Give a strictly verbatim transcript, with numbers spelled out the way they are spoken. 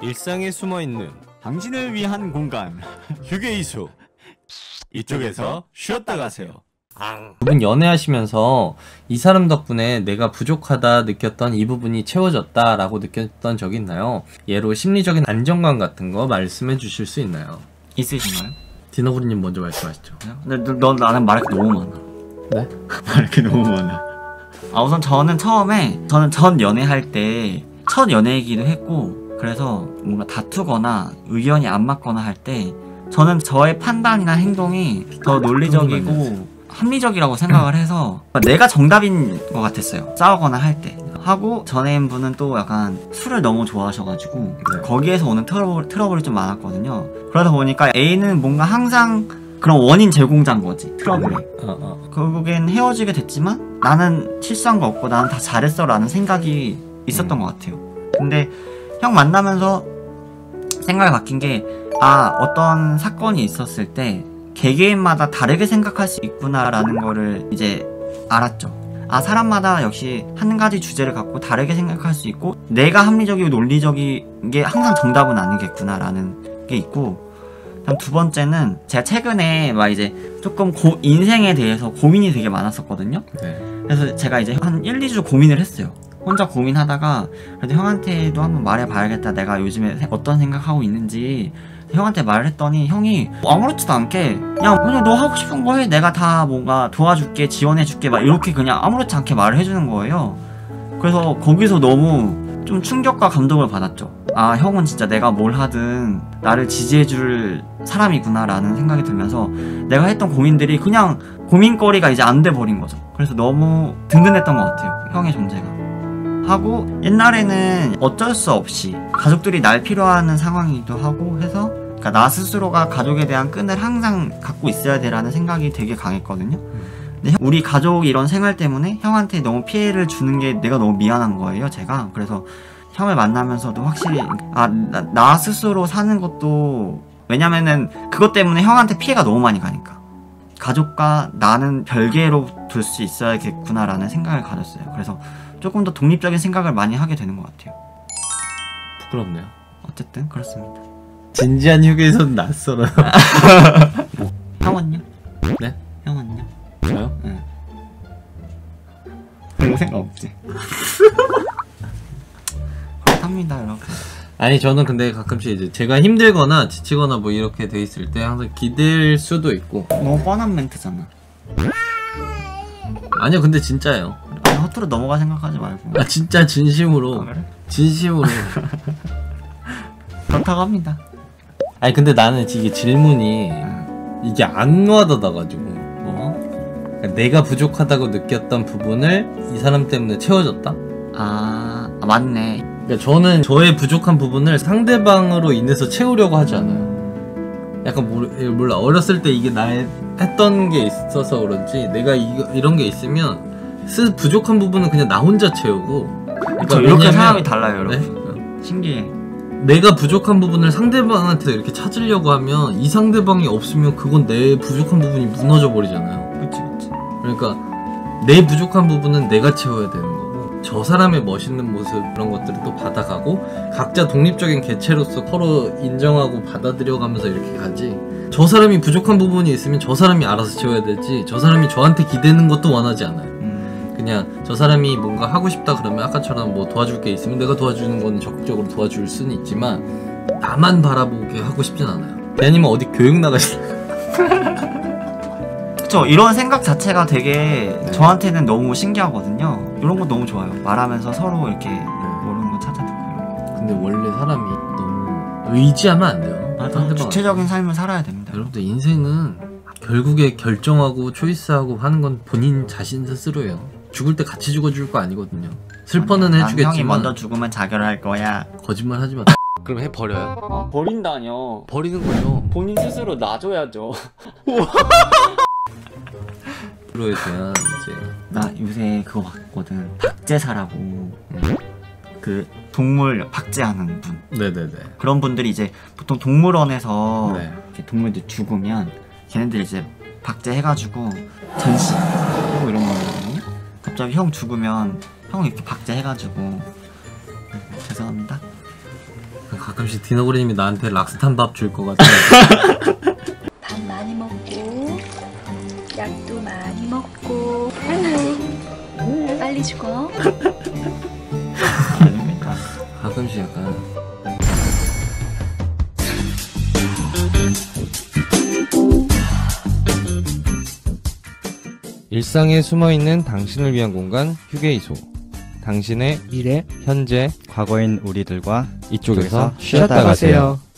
일상에 숨어있는 당신을 위한 공간 휴게이수 이쪽에서 쉬었다 가세요. 두 분 연애하시면서 이 사람 덕분에 내가 부족하다 느꼈던 이 부분이 채워졌다 라고 느꼈던 적이 있나요? 예로 심리적인 안정감 같은 거 말씀해 주실 수 있나요? 있으신가요? 디너브리님 먼저 말씀하시죠. 근데 너, 너 나는 말할 게 너무 많아. 네? 말할 게 너무 많아. 아 우선 저는 처음에 저는 전 연애할 때 첫 연애이기도 했고 그래서 뭔가 다투거나 의견이 안 맞거나 할 때 저는 저의 판단이나 행동이 더 논리적이고 합리적이라고 생각을 해서 내가 정답인 것 같았어요. 싸우거나 할 때. 하고 전애인분은 또 약간 술을 너무 좋아하셔가지고 네. 거기에서 오는 트러블, 트러블이 좀 많았거든요. 그러다 보니까 A는 뭔가 항상 그런 원인 제공자인 거지, 트러블에. 어, 어. 결국엔 헤어지게 됐지만 나는 실수한 거 없고 나는 다 잘했어 라는 생각이 있었던 것 같아요. 근데 형 만나면서 생각이 바뀐 게 아 어떤 사건이 있었을 때 개개인마다 다르게 생각할 수 있구나라는 거를 이제 알았죠. 아 사람마다 역시 한 가지 주제를 갖고 다르게 생각할 수 있고 내가 합리적이고 논리적인 게 항상 정답은 아니겠구나라는 게 있고, 다음 두 번째는 제가 최근에 막 이제 조금 고, 인생에 대해서 고민이 되게 많았었거든요. 네. 그래서 제가 이제 한 일, 이 주 고민을 했어요. 혼자 고민하다가 그래도 형한테도 한번 말해봐야겠다, 내가 요즘에 어떤 생각하고 있는지. 형한테 말을 했더니 형이 아무렇지도 않게 야 그냥 너 하고 싶은 거 해, 내가 다 뭔가 도와줄게, 지원해줄게, 막 이렇게 그냥 아무렇지 않게 말을 해주는 거예요. 그래서 거기서 너무 좀 충격과 감동을 받았죠. 아 형은 진짜 내가 뭘 하든 나를 지지해줄 사람이구나 라는 생각이 들면서 내가 했던 고민들이 그냥 고민거리가 이제 안 돼 버린 거죠. 그래서 너무 든든했던 것 같아요, 형의 존재가. 하고 옛날에는 어쩔 수 없이 가족들이 날 필요하는 상황이기도 하고 해서 그러니까 나 스스로가 가족에 대한 끈을 항상 갖고 있어야 돼라는 생각이 되게 강했거든요. 근데 우리 가족 이런 생활 때문에 형한테 너무 피해를 주는 게 내가 너무 미안한 거예요, 제가. 그래서 형을 만나면서도 확실히 아, 나, 나 스스로 사는 것도, 왜냐면은 그것 때문에 형한테 피해가 너무 많이 가니까 가족과 나는 별개로 둘 수 있어야겠구나 라는 생각을 가졌어요. 그래서 조금 더 독립적인 생각을 많이 하게 되는 것 같아요. 부끄럽네요. 어쨌든 그렇습니다. 진지한 휴게소는 낯설어요. 형은요? 네? 형은요? 저요? 응. 별로 생각 없지? 그렇답니다 여러분. 아니 저는 근데 가끔씩 이제 제가 힘들거나 지치거나 뭐 이렇게 돼 있을 때 항상 기댈 수도 있고. 너무 뻔한 멘트잖아. 아니요 근데 진짜예요. 아니 허투루 넘어가 생각하지 말고. 아 진짜 진심으로. 아, 그래? 진심으로. 그렇다고 합니다. 아니 근데 나는 이게 질문이 응. 이게 안 와닿아가지고 뭐? 그러니까 내가 부족하다고 느꼈던 부분을 이 사람 때문에 채워줬다? 아, 아 맞네. 그러니까 저는 저의 부족한 부분을 상대방으로 인해서 채우려고 하지 않아요. 약간 모르, 몰라 어렸을 때 이게 나의 했던 게 있어서 그런지 내가 이거, 이런 게 있으면 스 부족한 부분은 그냥 나 혼자 채우고. 그러니까 이렇게 사람이 달라요 여러분. 네? 신기해. 내가 부족한 부분을 상대방한테 이렇게 찾으려고 하면 이 상대방이 없으면 그건 내 부족한 부분이 무너져 버리잖아요. 그치 그치. 그러니까 내 부족한 부분은 내가 채워야 되는 거고, 저 사람의 멋있는 모습 그런 것들을 또 받아가고 각자 독립적인 개체로서 서로 인정하고 받아들여가면서 이렇게 가지, 저 사람이 부족한 부분이 있으면 저 사람이 알아서 채워야 되지 저 사람이 저한테 기대는 것도 원하지 않아요. 그냥 저 사람이 뭔가 하고 싶다 그러면 아까처럼 뭐 도와줄 게 있으면 내가 도와주는 건 적극적으로 도와줄 수는 있지만 나만 바라보게 하고 싶진 않아요. 대현님은 어디 교육 나가시나요? 그쵸, 이런 생각 자체가 되게 네. 저한테는 너무 신기하거든요. 이런 거 너무 좋아요. 말하면서 서로 이렇게 모르는 거 찾아듣고 이런 거. 근데 원래 사람이 너무 의지하면 안 돼요. 맞아. 주체적인 삶을 살아야 됩니다. 여러분들 인생은 결국에 결정하고 초이스하고 하는 건 본인 자신 스스로예요. 죽을 때 같이 죽어줄 거 아니거든요. 슬퍼는 난 해주겠지만 형이 먼저 죽으면 자결할 거야. 거짓말 하지 마. 그럼 해 버려요? 어? 버린다뇨. 버리는 거죠. 본인 스스로 놔줘야죠. 그로에 대한 이제 나 요새 그거 봤거든. 박제사라고. 음. 그 동물 박제하는 분. 네네네. 그런 분들이 이제 보통 동물원에서 네. 이렇게 동물들 죽으면 걔네들 이제 박제해가지고 전시하고 이런 거거든요. 갑자기 형 죽으면 형 이렇게 박제해가지고, 죄송합니다. 가끔씩 디너구리님이 나한테 락스탄 밥 줄 것 같아. 밥 많이 먹고 약도 많이 먹고 아이고 빨리 죽어. 아닙니다. 가끔씩 약간 일상에 숨어있는 당신을 위한 공간 휴게이소. 당신의 미래, 현재, 과거인 우리들과 이쪽에서 쉬었다 가세요.